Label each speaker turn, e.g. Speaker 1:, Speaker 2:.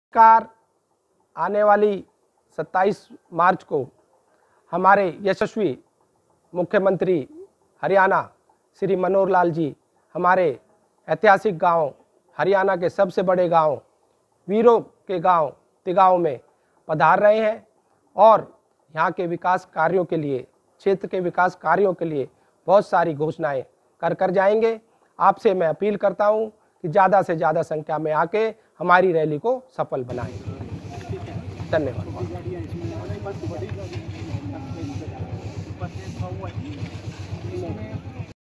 Speaker 1: Car आने वाली 27 मार्च को हमारे यशस्वी मुख्यमंत्री हरियाणा श्री मनोहर लाल जी हमारे ऐतिहासिक गांव, हरियाणा के सबसे बड़े गांव वीरों के गांव तिगांव में पधार रहे हैं और यहाँ के विकास कार्यों के लिए, क्षेत्र के विकास कार्यों के लिए बहुत सारी घोषणाएं कर जाएंगे। आपसे मैं अपील करता हूं कि ज़्यादा से ज़्यादा संख्या में आके हमारी रैली को सफल बनाएं। धन्यवाद।